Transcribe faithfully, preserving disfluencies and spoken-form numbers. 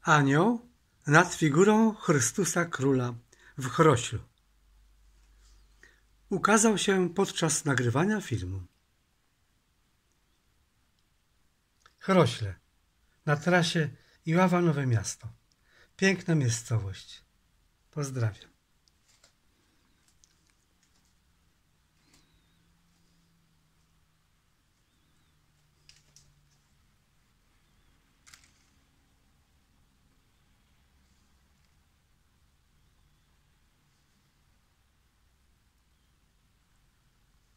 Anioł nad figurą Chrystusa Króla w Chroślu. Ukazał się podczas nagrywania filmu. Chrośle, na trasie Iława-Nowe Miasto. Piękna miejscowość. Pozdrawiam.